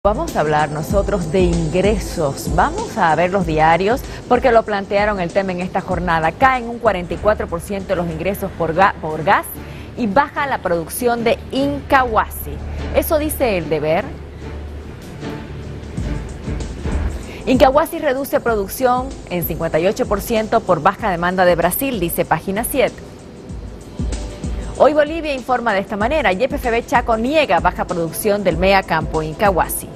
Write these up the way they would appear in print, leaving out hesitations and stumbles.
Vamos a hablar nosotros de ingresos. Vamos a ver los diarios porque lo plantearon el tema en esta jornada. Caen un 44% los ingresos por gas y baja la producción de Incahuasi. Eso dice El Deber. Incahuasi reduce producción en 58% por baja demanda de Brasil, dice Página 7. Hoy Bolivia informa de esta manera: YPFB Chaco niega baja producción del MEA Campo Incahuasi.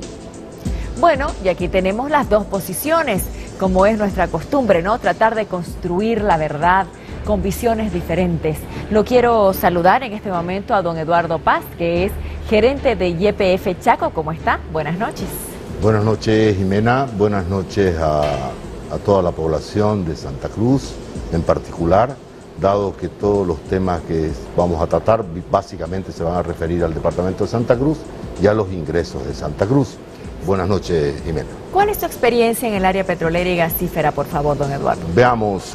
Bueno, y aquí tenemos las dos posiciones, como es nuestra costumbre, ¿no? Tratar de construir la verdad con visiones diferentes. Lo quiero saludar en este momento a don Eduardo Paz, que es gerente de YPF Chaco. ¿Cómo está? Buenas noches. Buenas noches, Jimena. Buenas noches a toda la población de Santa Cruz en particular, dado que todos los temas que vamos a tratar básicamente se van a referir al departamento de Santa Cruz y a los ingresos de Santa Cruz. Buenas noches, Jimena. ¿Cuál es su experiencia en el área petrolera y gasífera, por favor, don Eduardo? Veamos,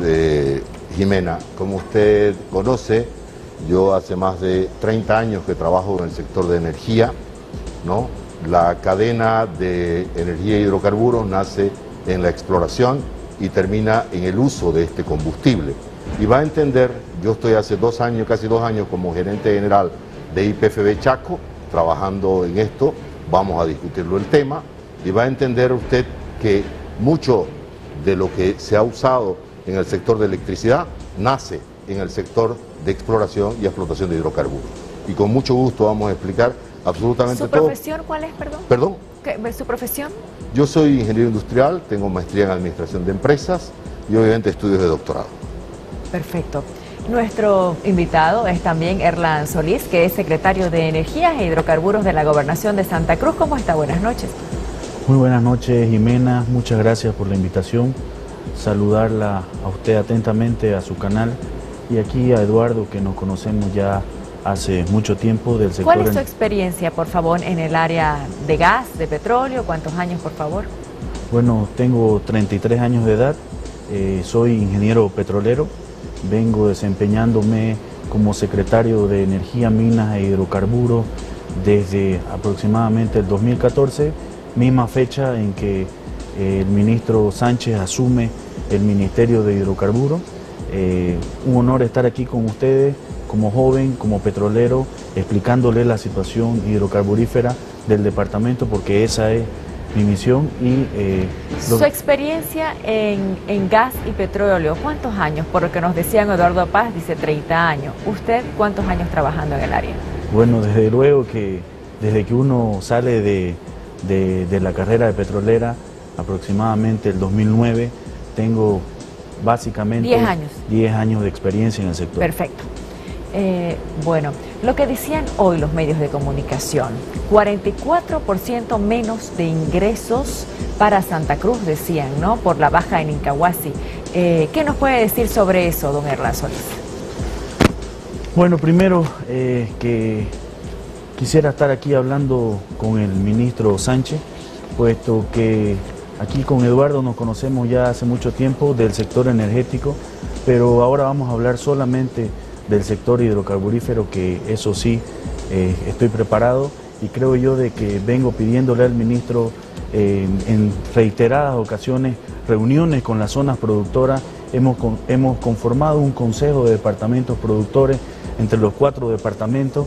Jimena, como usted conoce, yo hace más de 30 años que trabajo en el sector de energía, ¿no? La cadena de energía y hidrocarburos nace en la exploración y termina en el uso de este combustible. Y va a entender, yo estoy hace 2 años, casi 2 años como gerente general de YPFB Chaco, trabajando en esto, vamos a discutirlo el tema, y va a entender usted que mucho de lo que se ha usado en el sector de electricidad nace en el sector de exploración y explotación de hidrocarburos. Y con mucho gusto vamos a explicar absolutamente todo. ¿Su profesión cuál es, perdón? ¿Perdón? ¿Su profesión? Yo soy ingeniero industrial, tengo maestría en administración de empresas y obviamente estudios de doctorado. Perfecto. Nuestro invitado es también Erlan Solís, que es secretario de Energías e Hidrocarburos de la Gobernación de Santa Cruz. ¿Cómo está? Buenas noches. Muy buenas noches, Jimena. Muchas gracias por la invitación. Saludarla a usted atentamente, a su canal, y aquí a Eduardo, que nos conocemos ya hace mucho tiempo del sector. ¿Cuál es su experiencia, por favor, en el área de gas, de petróleo? ¿Cuántos años, por favor? Bueno, tengo 33 años de edad, soy ingeniero petrolero, vengo desempeñándome como secretario de Energía, Minas e Hidrocarburos desde aproximadamente el 2014, misma fecha en que el ministro Sánchez asume el Ministerio de Hidrocarburos. Un honor estar aquí con ustedes, como joven, como petrolero, explicándole la situación hidrocarburífera del departamento, porque esa es mi misión. Y su experiencia en gas y petróleo, ¿cuántos años? Por lo que nos decían Eduardo Paz, dice 30 años. ¿Usted cuántos años trabajando en el área? Bueno, desde luego que desde que uno sale de la carrera de petrolera, aproximadamente el 2009, tengo básicamente 10 años. 10 años de experiencia en el sector. Perfecto. Bueno, lo que decían hoy los medios de comunicación, 44% menos de ingresos para Santa Cruz, decían, ¿no? Por la baja en Incahuasi. ¿Qué nos puede decir sobre eso, don Erlan Solís? Bueno, primero que quisiera estar aquí hablando con el ministro Sánchez, puesto que aquí con Eduardo nos conocemos ya hace mucho tiempo del sector energético, pero ahora vamos a hablar solamente del sector hidrocarburífero, que eso sí, estoy preparado, y creo yo de que vengo pidiéndole al ministro en reiteradas ocasiones reuniones con las zonas productoras. Hemos conformado un consejo de departamentos productores entre los 4 departamentos.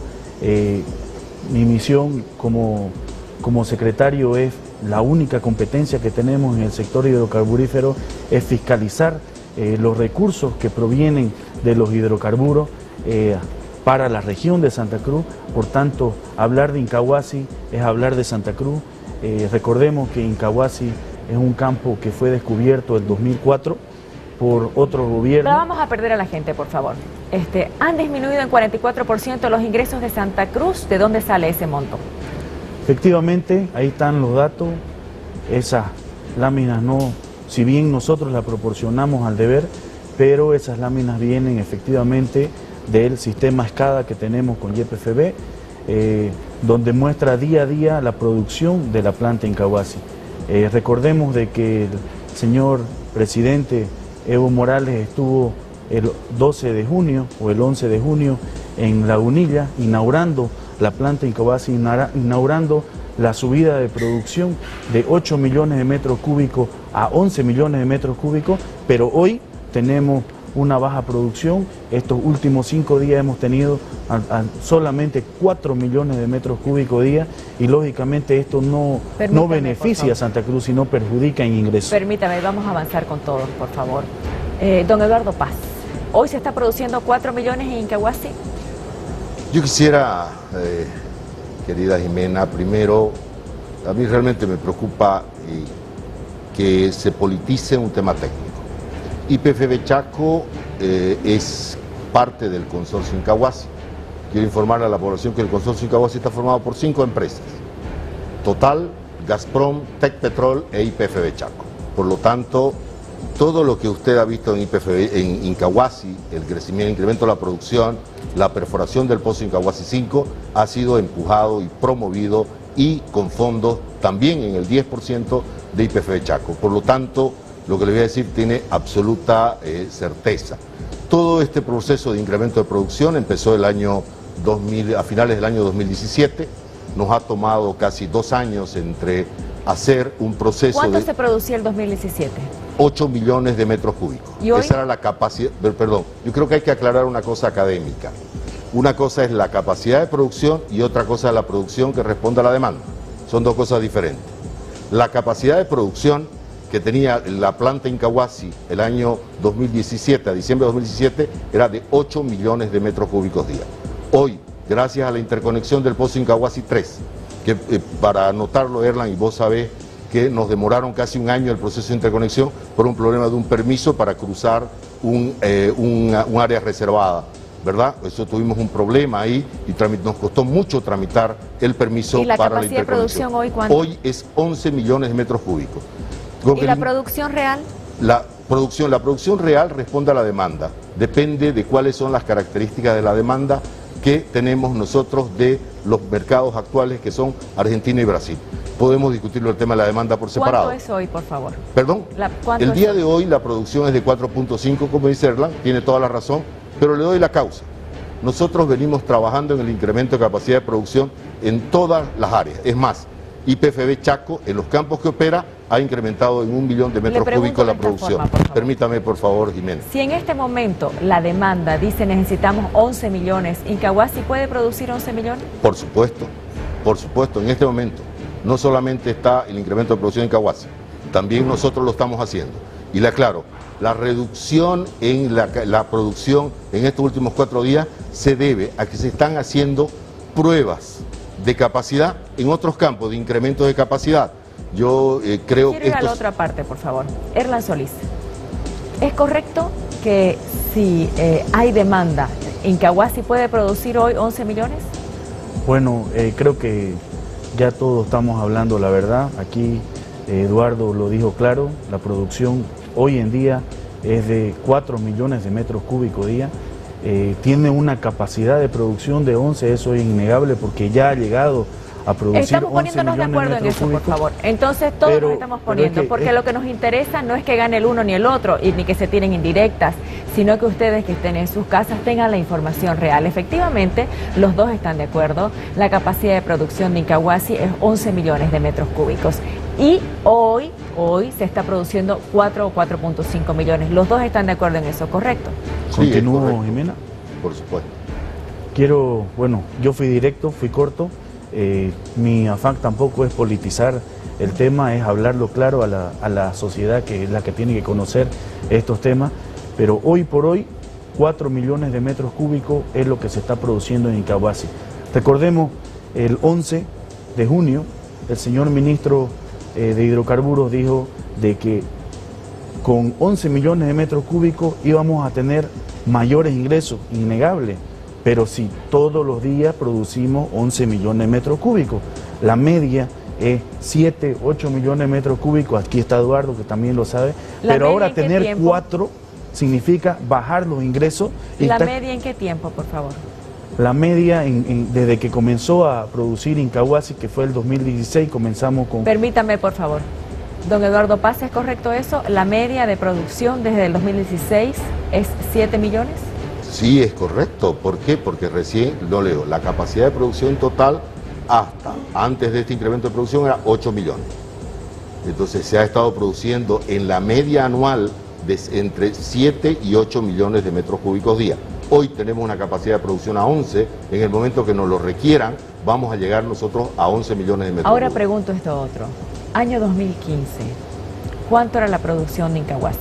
Mi misión como secretario es la única competencia que tenemos en el sector hidrocarburífero, es fiscalizar los recursos que provienen de los hidrocarburos para la región de Santa Cruz. Por tanto, hablar de Incahuasi es hablar de Santa Cruz. Recordemos que Incahuasi es un campo que fue descubierto en 2004 por otro gobierno. Pero vamos a perder a la gente, por favor. Han disminuido en 44% los ingresos de Santa Cruz. ¿De dónde sale ese monto? Efectivamente, ahí están los datos. Esas láminas no, si bien nosotros las proporcionamos al deber, pero esas láminas vienen efectivamente del sistema SCADA que tenemos con YPFB, donde muestra día a día la producción de la planta Incahuasi. Recordemos de que el señor presidente Evo Morales estuvo el 12 de junio o el 11 de junio en Lagunilla inaugurando la planta Incahuasi, inaugurando la subida de producción de 8 millones de metros cúbicos a 11 millones de metros cúbicos, pero hoy tenemos una baja producción. Estos últimos 5 días hemos tenido solamente 4 millones de metros cúbicos día, y lógicamente esto no beneficia a Santa Cruz, sino perjudica en ingresos. Permítame, vamos a avanzar con todos, por favor. Don Eduardo Paz, ¿hoy se está produciendo 4 millones en Incahuasi? Yo quisiera, querida Jimena, primero, a mí realmente me preocupa que se politice un tema técnico. YPFB Chaco es parte del consorcio Incahuasi. Quiero informar a la población que el consorcio Incahuasi está formado por 5 empresas: Total, Gazprom, Tecpetrol e YPFB Chaco. Por lo tanto, todo lo que usted ha visto en Incahuasi, el crecimiento, el incremento de la producción, la perforación del pozo Incahuasi 5, ha sido empujado y promovido, y con fondos también en el 10% de YPFB Chaco. Por lo tanto, lo que le voy a decir tiene absoluta certeza. Todo este proceso de incremento de producción empezó a finales del año 2017. Nos ha tomado casi 2 años entre hacer un proceso. ¿Cuánto se producía el 2017? 8 millones de metros cúbicos. ¿Y hoy? Esa era la capacidad. Perdón, yo creo que hay que aclarar una cosa académica. Una cosa es la capacidad de producción y otra cosa es la producción que responde a la demanda. Son 2 cosas diferentes. La capacidad de producción que tenía la planta Incahuasi el año 2017, a diciembre de 2017, era de 8 millones de metros cúbicos día. Hoy, gracias a la interconexión del pozo Incahuasi 3, que para anotarlo, Erlan, y vos sabés que nos demoraron casi 1 año el proceso de interconexión por un problema de un permiso para cruzar un área reservada, ¿verdad? Eso tuvimos un problema ahí y nos costó mucho tramitar el permiso para la interconexión. ¿Y la capacidad de producción hoy cuánto? Hoy es 11 millones de metros cúbicos. ¿Y la producción real? La producción real responde a la demanda. Depende de cuáles son las características de la demanda que tenemos nosotros de los mercados actuales, que son Argentina y Brasil. Podemos discutirlo el tema de la demanda por separado. ¿Cuánto es hoy, por favor? ¿Perdón? El día de hoy la producción es de 4.5, como dice Erlan, tiene toda la razón, pero le doy la causa. Nosotros venimos trabajando en el incremento de capacidad de producción en todas las áreas. Es más, YPFB Chaco, en los campos que opera, ha incrementado en 1 millón de metros cúbicos la producción. Permítame, por favor, Jimena. Si en este momento la demanda dice necesitamos 11 millones, ¿Incahuasi puede producir 11 millones? Por supuesto, en este momento. No solamente está el incremento de producción en Incahuasi, también nosotros lo estamos haciendo. Y le aclaro, la reducción en la producción en estos últimos 4 días se debe a que se están haciendo pruebas de capacidad en otros campos de incremento de capacidad. Yo creo que Quiero ir a la otra parte, por favor. Erlan Solís, ¿es correcto que si hay demanda, Incahuasi puede producir hoy 11 millones? Bueno, creo que ya todos estamos hablando la verdad. Aquí Eduardo lo dijo claro, la producción hoy en día es de 4 millones de metros cúbicos día. Tiene una capacidad de producción de 11, eso es innegable porque ya ha llegado a producir. Estamos poniéndonos de acuerdo en eso, por favor. Entonces todos nos estamos poniendo, porque lo que nos interesa no es que gane el uno ni el otro, y ni que se tiren indirectas, sino que ustedes que estén en sus casas tengan la información real. Efectivamente, los dos están de acuerdo, la capacidad de producción de Incahuasi es 11 millones de metros cúbicos. Y hoy se está produciendo 4 o 4.5 millones. Los dos están de acuerdo en eso, ¿correcto? Sí, ¿Continúo, Jimena? Por supuesto. Yo fui directo, fui corto. Mi afán tampoco es politizar el tema, es hablarlo claro a la sociedad, que es la que tiene que conocer estos temas. Pero hoy por hoy, 4 millones de metros cúbicos es lo que se está produciendo en Incahuasi. Recordemos, el 11 de junio, el señor ministro de Hidrocarburos dijo de que con 11 millones de metros cúbicos íbamos a tener mayores ingresos, innegable, pero si todos los días producimos 11 millones de metros cúbicos, la media es 7, 8 millones de metros cúbicos, aquí está Eduardo que también lo sabe, pero ahora tener 4 significa bajar los ingresos. ¿La media en qué tiempo, por favor? La media, desde que comenzó a producir Incahuasi, que fue el 2016, comenzamos con... Permítame, por favor. Don Eduardo Paz, ¿es correcto eso? ¿La media de producción desde el 2016 es 7 millones? Sí, es correcto. ¿Por qué? Porque recién, no leo, la capacidad de producción total hasta antes de este incremento de producción era 8 millones. Entonces se ha estado produciendo en la media anual de entre 7 y 8 millones de metros cúbicos día. Hoy tenemos una capacidad de producción a 11, en el momento que nos lo requieran, vamos a llegar nosotros a 11 millones de metros Ahora cúbicos. pregunto esto otro. Año 2015, ¿cuánto era la producción de Incahuasi?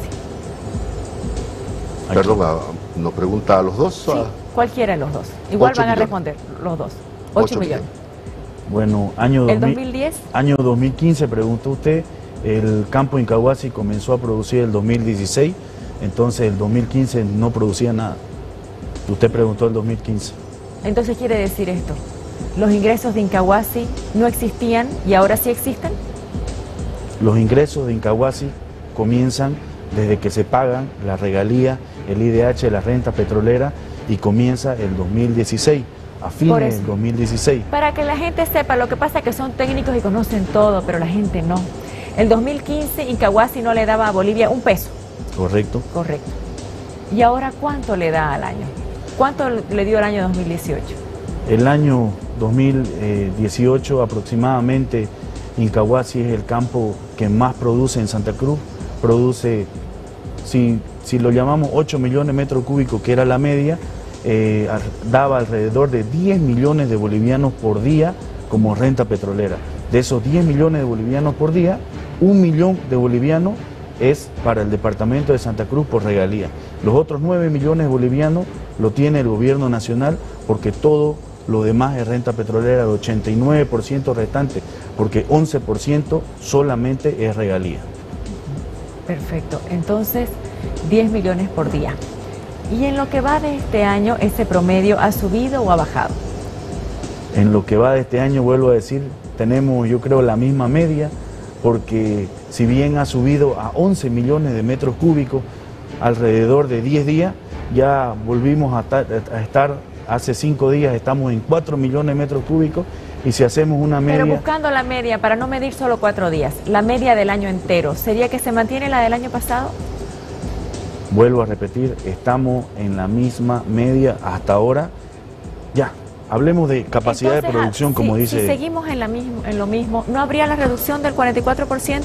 Perdón, ¿nos pregunta a los dos? Sí, cualquiera de los dos. Igual 8 van a millones. responder los dos. 8 millones. Bueno, año ¿El 2000, 2010? año 2015, preguntó usted, el campo Incahuasi comenzó a producir el 2016, entonces el 2015 no producía nada. Usted preguntó el 2015. Entonces quiere decir esto, ¿los ingresos de Incahuasi no existían y ahora sí existen? Los ingresos de Incahuasi comienzan desde que se pagan la regalía, el IDH, la renta petrolera, y comienza el 2016, a fines del 2016. Para que la gente sepa, lo que pasa es que son técnicos y conocen todo, pero la gente no. El 2015 Incahuasi no le daba a Bolivia un peso. Correcto. Correcto. ¿Y ahora cuánto le da al año? ¿Cuánto le dio el año 2018? El año 2018 aproximadamente Incahuasi es el campo que más produce en Santa Cruz. Produce, si lo llamamos 8 millones de metros cúbicos, que era la media, daba alrededor de 10 millones de bolivianos por día como renta petrolera. De esos 10 millones de bolivianos por día, 1 millón de bolivianos es para el departamento de Santa Cruz por regalía. Los otros 9 millones de bolivianos lo tiene el gobierno nacional, porque todo lo demás es renta petrolera, de 89% restante, porque 11% solamente es regalía. Perfecto, entonces 10 millones por día. ¿Y en lo que va de este año, ese promedio ha subido o ha bajado? En lo que va de este año, vuelvo a decir, tenemos yo creo la misma media, porque si bien ha subido a 11 millones de metros cúbicos alrededor de 10 días, ya volvimos a estar hace 5 días, estamos en 4 millones de metros cúbicos, y si hacemos una media... Pero buscando la media, para no medir solo 4 días, la media del año entero, ¿sería que se mantiene la del año pasado? Vuelvo a repetir, estamos en la misma media hasta ahora. Ya, hablemos de capacidad Entonces, de producción, como dice... Si seguimos en lo mismo, ¿no habría la reducción del 44%?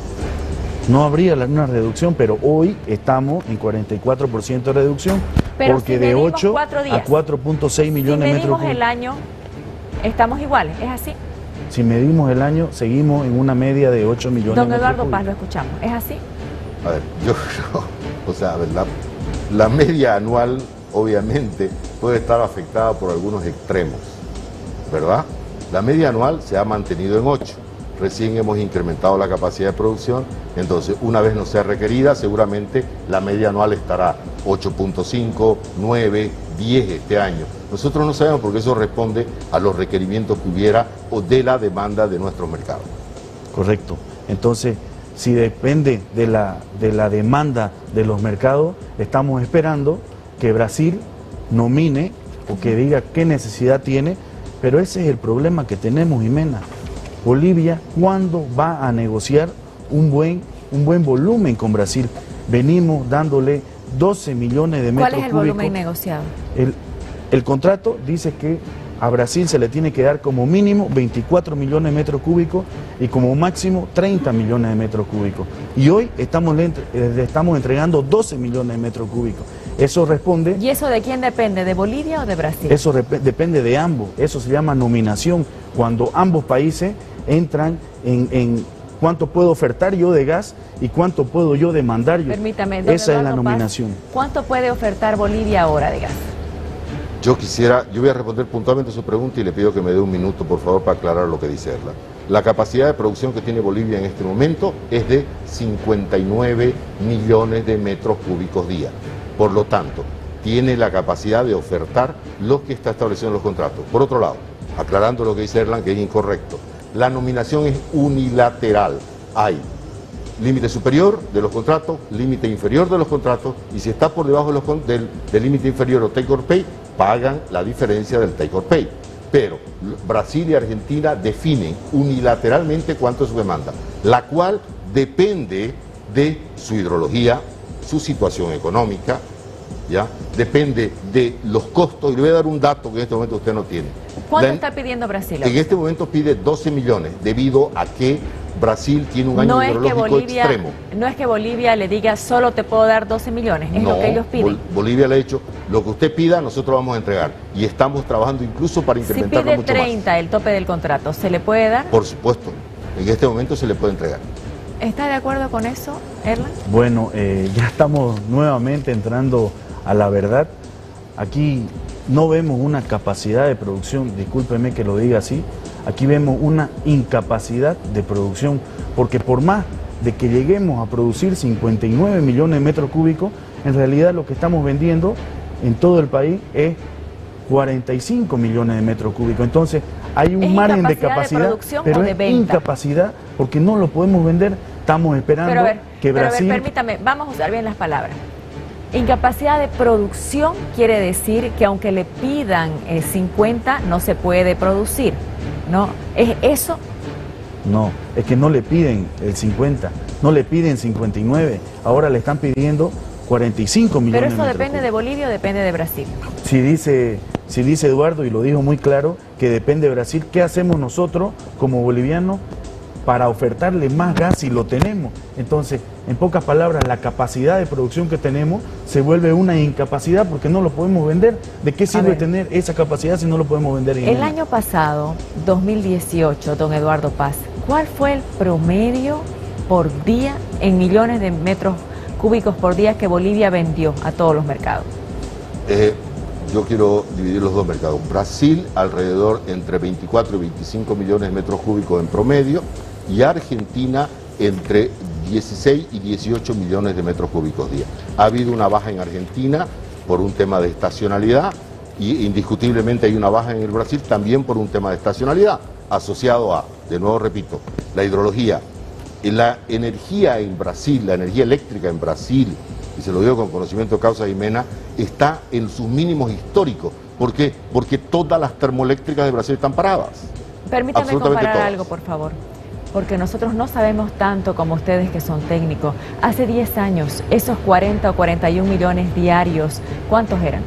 No habría una reducción, pero hoy estamos en 44% de reducción, Pero porque si de medimos 8 4 días, a 4.6 millones de metros medimos cúbicos. el año, estamos iguales, ¿es así? Si medimos el año, seguimos en una media de 8 millones Don de metros Eduardo Paz, cúbicos. lo escuchamos, ¿es así? A ver, yo creo, o sea, a ver, la media anual obviamente puede estar afectada por algunos extremos, ¿verdad? La media anual se ha mantenido en 8, recién hemos incrementado la capacidad de producción, entonces una vez no sea requerida, seguramente la media anual estará 8.5, 9, 10 este año. Nosotros no sabemos porque eso responde a los requerimientos que hubiera o de la demanda de nuestro mercado. Correcto. Entonces, si depende de la demanda de los mercados, estamos esperando que Brasil nomine o que diga qué necesidad tiene, pero ese es el problema que tenemos, Jimena. Bolivia, ¿cuándo va a negociar un buen volumen con Brasil? Venimos dándole 12 millones de metros ¿Cuál es el cúbicos. volumen negociado? El contrato dice que a Brasil se le tiene que dar como mínimo 24 millones de metros cúbicos y como máximo 30 millones de metros cúbicos. Y hoy le estamos entregando 12 millones de metros cúbicos. Eso responde... ¿Y eso de quién depende? ¿De Bolivia o de Brasil? Eso depende de ambos. Eso se llama nominación. Cuando ambos países entran en cuánto puedo ofertar yo de gas y cuánto puedo yo demandar yo. Permítame, don Esa es la Eduardo Paz, nominación. ¿cuánto puede ofertar Bolivia ahora de gas? Yo voy a responder puntualmente su pregunta y le pido que me dé un minuto, por favor, para aclarar lo que dice Erla. La capacidad de producción que tiene Bolivia en este momento es de 59 millones de metros cúbicos día. Por lo tanto, tiene la capacidad de ofertar lo que está establecido en los contratos. Por otro lado, aclarando lo que dice Erlan, que es incorrecto, la nominación es unilateral. Hay límite superior de los contratos, límite inferior de los contratos, y si está por debajo del límite inferior o take or pay, pagan la diferencia del take or pay. Pero Brasil y Argentina definen unilateralmente cuánto es su demanda, la cual depende de su hidrología, su situación económica, ¿ya? Depende de los costos, y le voy a dar un dato que en este momento usted no tiene. ¿Cuánto está pidiendo Brasil? En este momento pide 12 millones, debido a que Brasil tiene un año hidrológico extremo. No es que Bolivia le diga solo te puedo dar 12 millones, es lo que ellos piden. Bolivia le ha dicho, lo que usted pida nosotros vamos a entregar, y estamos trabajando incluso para incrementarlo mucho más. Si pide 30 el tope del contrato, ¿se le puede dar? Por supuesto, en este momento se le puede entregar. ¿Está de acuerdo con eso, Erlan? Bueno, ya estamos nuevamente entrando a la verdad. Aquí no vemos una capacidad de producción, discúlpeme que lo diga así, aquí vemos una incapacidad de producción, porque por más de que lleguemos a producir 59 millones de metros cúbicos, en realidad lo que estamos vendiendo en todo el país es 45 millones de metros cúbicos. Entonces hay un margen de capacidad, pero es incapacidad porque no lo podemos vender. Estamos esperando que Brasil... Permítame, vamos a usar bien las palabras. Incapacidad de producción quiere decir que aunque le pidan 50, no se puede producir, ¿no? ¿Es eso? No, es que no le piden el 50, no le piden 59, ahora le están pidiendo 45 millones. ¿Pero eso depende de Bolivia o depende de Brasil? Si dice Eduardo, y lo dijo muy claro, que depende de Brasil, ¿qué hacemos nosotros como bolivianos para ofertarle más gas si lo tenemos? Entonces, en pocas palabras, la capacidad de producción que tenemos se vuelve una incapacidad porque no lo podemos vender. ¿De qué sirve tener esa capacidad si no lo podemos vender? El año pasado, 2018, don Eduardo Paz, ¿cuál fue el promedio por día en millones de metros cúbicos por día que Bolivia vendió a todos los mercados? Yo quiero dividir los dos mercados. Brasil alrededor entre 24 y 25 millones de metros cúbicos en promedio, y Argentina entre 16 y 18 millones de metros cúbicos día. Ha habido una baja en Argentina por un tema de estacionalidad, y indiscutiblemente hay una baja en el Brasil también por un tema de estacionalidad, asociado a, de nuevo repito, la hidrología. La energía en Brasil, la energía eléctrica en Brasil, y se lo digo con conocimiento de causa, Jimena, está en sus mínimos históricos. ¿Por qué? Porque todas las termoeléctricas de Brasil están paradas. Permítame comparar algo, por favor, porque nosotros no sabemos tanto como ustedes que son técnicos. Hace 10 años, esos 40 o 41 millones diarios, ¿cuántos eran?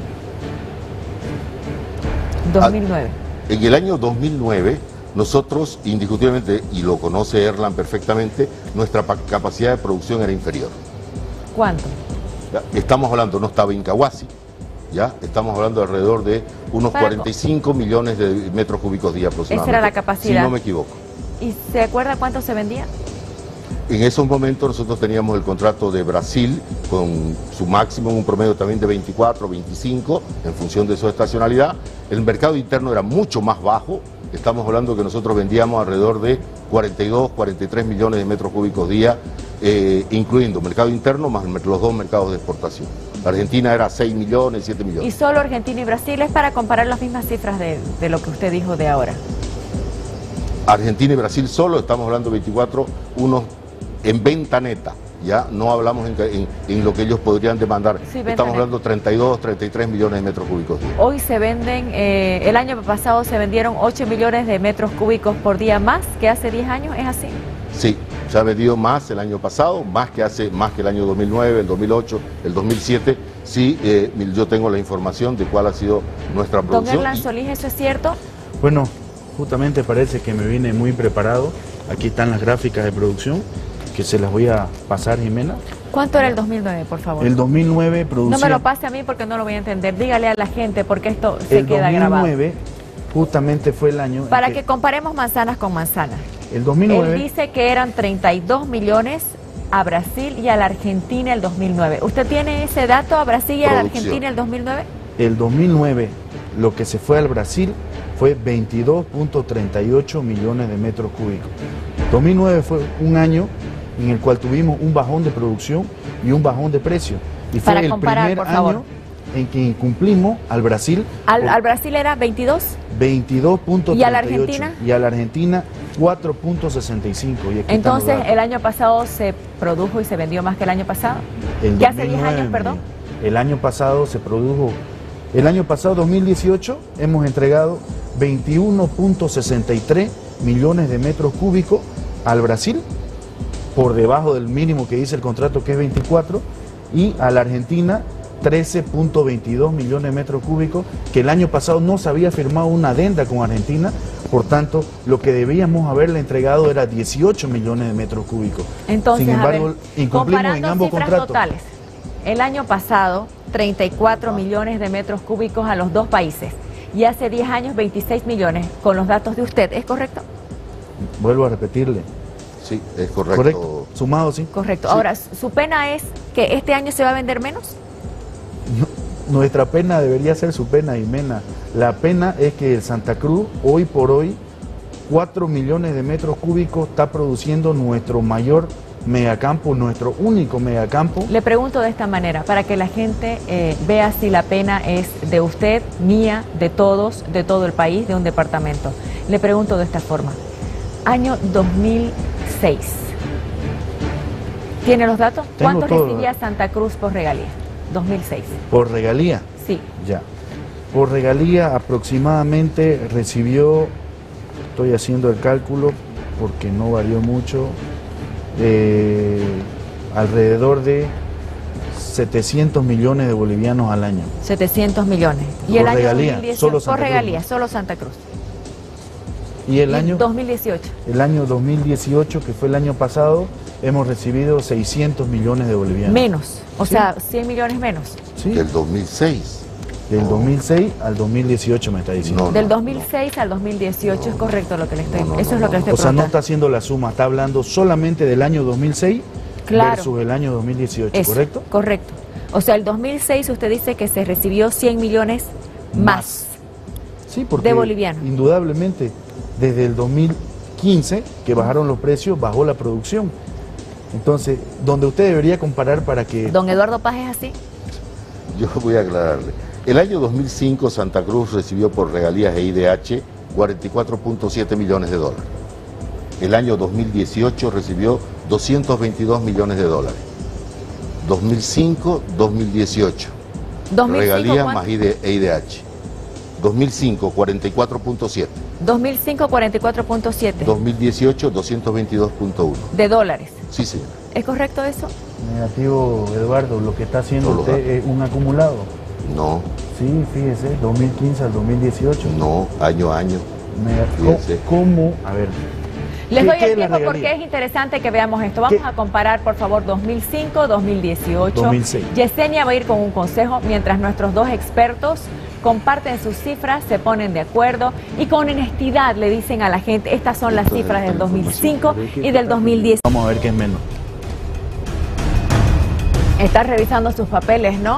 2009. En el año 2009, nosotros, indiscutiblemente, y lo conoce Erlan perfectamente, nuestra capacidad de producción era inferior. ¿Cuánto? Estamos hablando, no estaba Incahuasi, ¿ya? Estamos hablando de alrededor de unos 45 millones de metros cúbicos día aproximadamente. Esa era la capacidad. Si no me equivoco. ¿Y se acuerda cuánto se vendía? En esos momentos nosotros teníamos el contrato de Brasil con su máximo, un promedio también de 24, 25, en función de su estacionalidad. El mercado interno era mucho más bajo. Estamos hablando que nosotros vendíamos alrededor de 42, 43 millones de metros cúbicos día, incluyendo mercado interno más los dos mercados de exportación. La Argentina era 6 millones, 7 millones. ¿Y solo Argentina y Brasil? Es para comparar las mismas cifras de lo que usted dijo de ahora. Argentina y Brasil solo, estamos hablando de 24, unos en venta neta. Ya no hablamos en lo que ellos podrían demandar. Sí, estamos hablando de 32, 33 millones de metros cúbicos día. Hoy se venden, el año pasado se vendieron 8 millones de metros cúbicos por día más que hace 10 años, ¿es así? Sí, se ha vendido más el año pasado, más que el año 2009, el 2008, el 2007. Sí, yo tengo la información de cuál ha sido nuestra producción. Don Erlan Solís, ¿eso es cierto? Bueno, justamente parece que me vine muy preparado. Aquí están las gráficas de producción, que se las voy a pasar, Jimena. ¿Cuánto era el 2009, por favor? El 2009 producía... No me lo pase a mí porque no lo voy a entender. Dígale a la gente porque esto se queda grabado. El 2009 justamente fue el año... Para que comparemos manzanas con manzanas. El 2009... Él dice que eran 32 millones a Brasil y a la Argentina el 2009. ¿Usted tiene ese dato a Brasil y a la Argentina el 2009? El 2009 lo que se fue al Brasil fue 22.38 millones de metros cúbicos. 2009 fue un año en el cual tuvimos un bajón de producción y un bajón de precio. Y fue el primer año en que incumplimos al Brasil. ¿Al Brasil era 22? 22.38. ¿Y a la Argentina? Y a la Argentina 4.65. Entonces, ¿el año pasado se produjo y se vendió más que el año pasado? ¿Que hace 10 años, perdón? El año pasado se produjo... El año pasado, 2018, hemos entregado 21.63 millones de metros cúbicos al Brasil, por debajo del mínimo que dice el contrato, que es 24, y a la Argentina 13.22 millones de metros cúbicos, que el año pasado no se había firmado una adenda con Argentina, por tanto, lo que debíamos haberle entregado era 18 millones de metros cúbicos. Entonces, sin embargo, a ver, incumplimos en ambos contratos. Totales, el año pasado, 34 millones de metros cúbicos a los dos países, y hace 10 años, 26 millones, con los datos de usted, ¿es correcto? Vuelvo a repetirle. Sí, es correcto. ¿Correcto? Sumado, sí. Correcto. Sí. Ahora, ¿su pena es que este año se va a vender menos? Nuestra pena debería ser su pena, Jimena. La pena es que el Santa Cruz, hoy por hoy, 4 millones de metros cúbicos está produciendo nuestro mayor megacampo, nuestro único megacampo. Le pregunto de esta manera, para que la gente vea si la pena es de usted, mía, de todos, de todo el país, de un departamento. Le pregunto de esta forma. Año 2006. ¿Tiene los datos? Tengo ¿Cuánto todo. recibía Santa Cruz por regalía? 2006. ¿Por regalía? Sí. Ya. Por regalía aproximadamente recibió, estoy haciendo el cálculo porque no varió mucho, alrededor de 700 millones de bolivianos al año. 700 millones. ¿Y Por el año regalía, 2018? solo Santa Por Cruz, regalía, ¿no? solo Santa Cruz. Y el año 2018. El año 2018, que fue el año pasado, hemos recibido 600 millones de bolivianos. Menos. O Sí. sea, 100 millones menos. Sí, Del 2006. del 2006 al 2018 me está diciendo. No, Del 2006 al 2018 es correcto lo que le estoy... No, eso es lo que le estoy O sea, no preguntando. está haciendo la suma, está hablando solamente del año 2006 Claro. versus el año 2018, Eso, ¿correcto? Correcto. O sea, el 2006 usted dice que se recibió 100 millones más. Sí, porque de bolivianos. indudablemente desde el 2015 que bajaron los precios, bajó la producción. Entonces, donde usted debería comparar para que... Don Eduardo Paz es así. Yo voy a aclararle. El año 2005 Santa Cruz recibió por regalías e IDH 44.7 millones de dólares. El año 2018 recibió 222 millones de dólares. 2005, 2018. 2005, Regalías ¿cuánto? más e IDH. 2005, 44.7. 2005, 44.7 2018, 222.1. de dólares. Sí, señor. ¿Es correcto eso? Negativo, Eduardo, lo que está haciendo Solo usted datos. es un acumulado. No, Sí, fíjese, 2015 al 2018. no, año a año. Fíjese. ¿Cómo? A ver. Les ¿Qué- doy qué el es la tiempo porque regalía? es interesante que veamos esto. Vamos ¿Qué? a comparar, por favor, 2005, 2018. 2006. Yesenia va a ir con un consejo mientras nuestros dos expertos comparten sus cifras, se ponen de acuerdo y con honestidad le dicen a la gente, estas son las Esto es cifras del esta 2005 y del 2010. Vamos a ver qué es menos. Está revisando sus papeles, ¿no?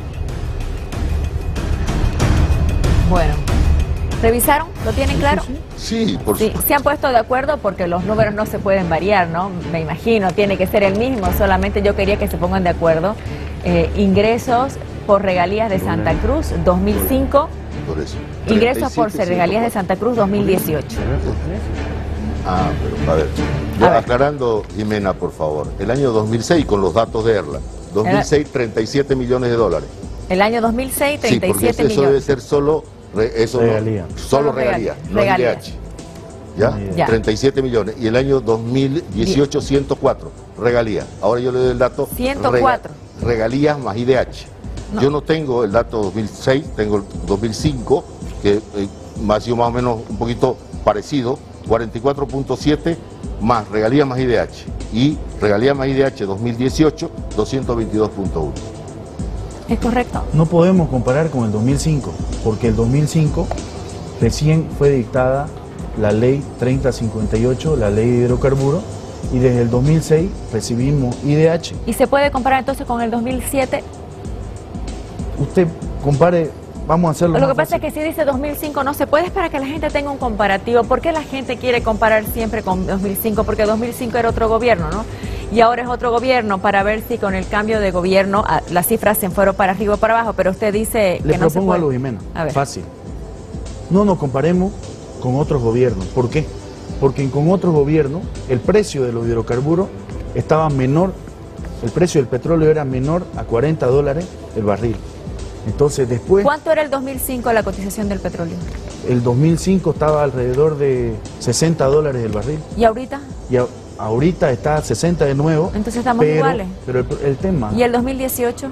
Bueno, ¿revisaron? ¿Lo tienen claro? Sí, por Sí, supuesto. se han puesto de acuerdo porque los números no se pueden variar, ¿no? Me imagino, tiene que ser el mismo, solamente yo quería que se pongan de acuerdo. Ingresos por regalías de Santa Cruz 2005, Por eso. ingresos por 37, regalías de 104. Santa Cruz 2018. Ah, pero a ver. A ver. Aclarando, Jimena, por favor. El año 2006, con los datos de Erla. 2006, 37 millones de dólares. El año 2006, Sí, porque 37 eso debe millones. ser solo... eso no- Regalía. solo Solo regalía, no regalía. IDH. ¿Ya? Ya. 37 millones. Y el año 2018, 104. Regalía. Ahora yo le doy el dato. 104. Regalías más IDH. No. Yo no tengo el dato 2006, tengo el 2005, que ha sido más o menos un poquito parecido. 44.7 más regalías más IDH. Y regalías más IDH 2018, 222.1. ¿Es correcto? No podemos comparar con el 2005, porque el 2005 recién fue dictada la ley 3058, la ley de hidrocarburos, y desde el 2006 recibimos IDH. ¿Y se puede comparar entonces con el 2007? Usted compare, vamos a hacerlo Lo más que pasa es fácil. que si dice 2005 no se puede, es para que la gente tenga un comparativo. ¿Por qué la gente quiere comparar siempre con 2005? Porque 2005 era otro gobierno, ¿no? Y ahora es otro gobierno para ver si con el cambio de gobierno las cifras se fueron para arriba o para abajo. Pero usted dice Le que no se propongo puede. algo, Jimena, A ver. fácil. No nos comparemos con otros gobiernos. ¿Por qué? Porque con otros gobiernos el precio de los hidrocarburos estaba menor, el precio del petróleo era menor a $40 el barril. Entonces después, ¿Cuánto era el 2005 la cotización del petróleo? el 2005 estaba alrededor de $60 el barril. ¿Y ahorita? Y ahorita está a 60 de nuevo. Entonces estamos iguales. Pero el tema, ¿Y el 2018?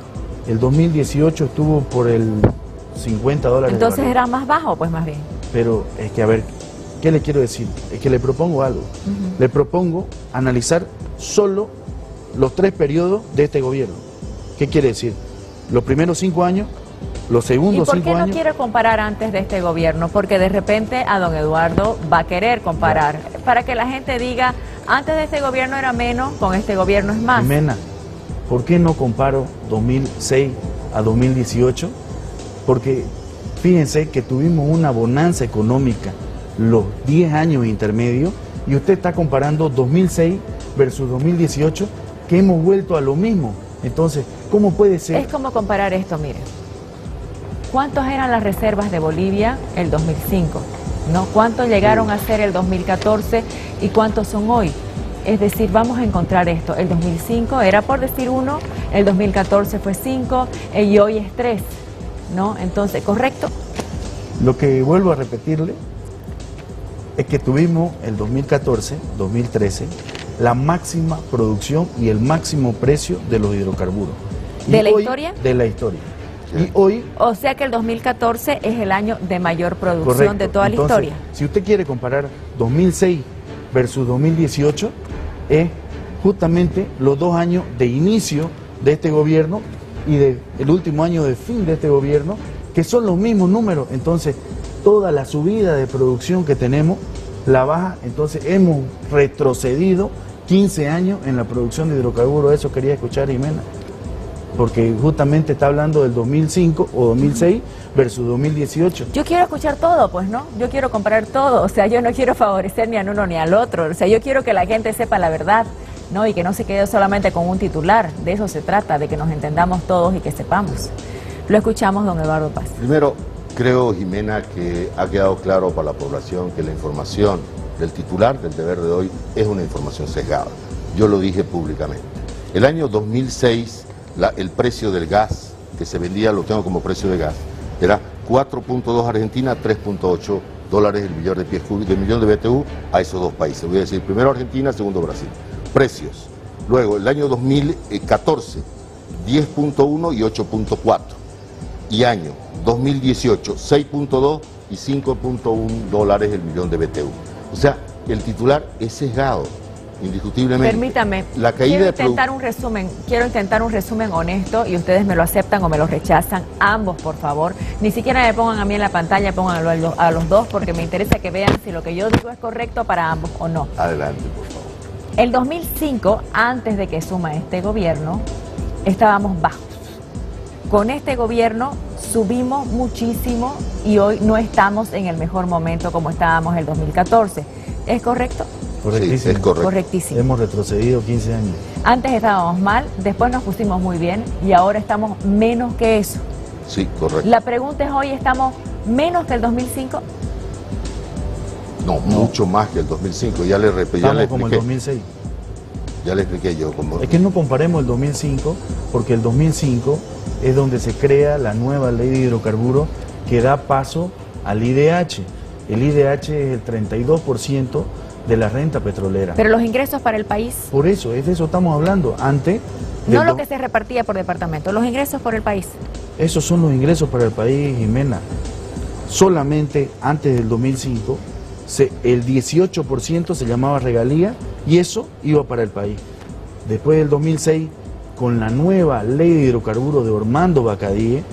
El 2018 estuvo por el $50. Entonces era más bajo, pues más bien. Pero es que, a ver, ¿qué le quiero decir? Es que le propongo algo. Le propongo analizar solo los 3 periodos de este gobierno. ¿Qué quiere decir? Los primeros 5 años, los segundos 5 años... ¿Y por qué no quiere comparar antes de este gobierno? Porque de repente a don Eduardo va a querer comparar, para que la gente diga, antes de este gobierno era menos, con este gobierno es más. Jimena, ¿por qué no comparo 2006 a 2018? Porque fíjense que tuvimos una bonanza económica los 10 años intermedios y usted está comparando 2006 versus 2018, que hemos vuelto a lo mismo. Entonces, ¿cómo puede ser? Es como comparar esto, mire. ¿Cuántos eran las reservas de Bolivia el 2005? ¿No? ¿Cuántos llegaron a ser el 2014 y cuántos son hoy? Es decir, vamos a encontrar esto. El 2005 era, por decir 1, el 2014 fue 5 y hoy es 3, ¿no? Entonces, ¿correcto? Lo que vuelvo a repetirle es que tuvimos el 2014, 2013, la máxima producción y el máximo precio de los hidrocarburos. ¿De la historia? De la historia. Y hoy... O sea que el 2014 es el año de mayor producción. Correcto. De toda la historia. Si usted quiere comparar 2006 versus 2018, es justamente los 2 años de inicio de este gobierno y el último año de fin de este gobierno, que son los mismos números. Entonces, toda la subida de producción que tenemos, la baja, entonces hemos retrocedido 15 años en la producción de hidrocarburos. Eso quería escuchar, Jimena, porque justamente está hablando del 2005 o 2006 versus 2018. Yo quiero escuchar todo, pues, ¿no? Yo quiero comparar todo, o sea, yo no quiero favorecer ni al uno ni al otro, o sea, yo quiero que la gente sepa la verdad, ¿no? Y que no se quede solamente con un titular. De eso se trata, de que nos entendamos todos y que sepamos. Lo escuchamos, don Eduardo Paz. Primero, creo, Jimena, que ha quedado claro para la población que la información del titular del Deber de hoy es una información sesgada. Yo lo dije públicamente. El año 2006, el precio del gas que se vendía, lo tengo como precio de gas, era 4.2 Argentina, 3.8 dólares el millón de pies cúbicos, del millón de BTU a esos 2 países. Voy a decir primero Argentina, segundo Brasil. Precios. Luego, el año 2014, 10.1 y 8.4. Y año 2018, 6.2 y 5.1 dólares el millón de BTU. O sea, el titular es sesgado, indiscutiblemente. Permítame, la caída quiero intentar un resumen honesto y ustedes me lo aceptan o me lo rechazan, ambos, por favor. Ni siquiera me pongan a mí en la pantalla, pónganlo a los dos, porque me interesa que vean si lo que yo digo es correcto para ambos o no. Adelante, por favor. El 2005, antes de que suma este gobierno, estábamos bajos. Con este gobierno subimos muchísimo y hoy no estamos en el mejor momento como estábamos en el 2014. ¿Es correcto? Correctísimo. Sí, es correcto. Correctísimo. Hemos retrocedido 15 años. Antes estábamos mal, después nos pusimos muy bien y ahora estamos menos que eso. Sí, correcto. La pregunta es, ¿hoy estamos menos que el 2005? No, mucho más que el 2005. Ya le expliqué. Como el 2006. Ya le expliqué yo. Es que no comparemos el 2005, porque el 2005 es donde se crea la nueva ley de hidrocarburos que da paso al IDH. El IDH es el 32% de la renta petrolera. Pero los ingresos para el país... Por eso, es de eso estamos hablando. Antes... No lo que se repartía por departamento, los ingresos por el país. Esos son los ingresos para el país, Jimena. Solamente antes del 2005, el 18% se llamaba regalía y eso iba para el país. Después del 2006, con la nueva ley de hidrocarburos de Ormando Bacadíe,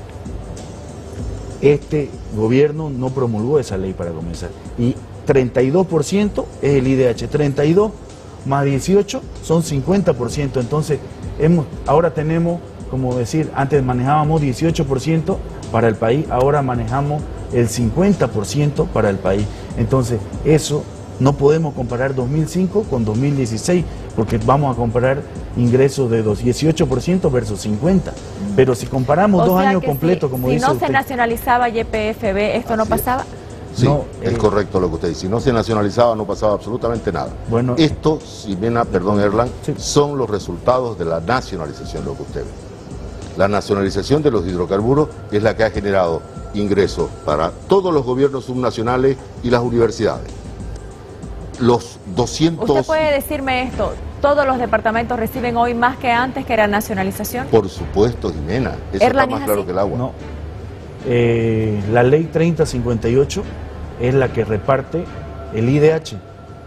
este gobierno no promulgó esa ley para comenzar. Y 32% es el IDH, 32 más 18 son 50%. Entonces, ahora tenemos, como decir, antes manejábamos 18% para el país, ahora manejamos el 50% para el país. Entonces, eso no podemos comparar 2005 con 2016, porque vamos a comparar ingresos de 18% versus 50%. Pero si comparamos 2 años completos, como dice usted... Si no se nacionalizaba YPFB, ¿esto no pasaba? Sí, no, es correcto lo que usted dice. Si no se nacionalizaba, no pasaba absolutamente nada. Bueno, esto, Jimena, perdón, Erlan, sí, son los resultados de la nacionalización, lo que usted ve. La nacionalización de los hidrocarburos es la que ha generado ingresos para todos los gobiernos subnacionales y las universidades. Los 200... Usted puede decirme esto, ¿Todos los departamentos reciben hoy más que antes que la nacionalización? Por supuesto, Jimena, eso está más claro que el agua. No. La ley 3058 es la que reparte el IDH,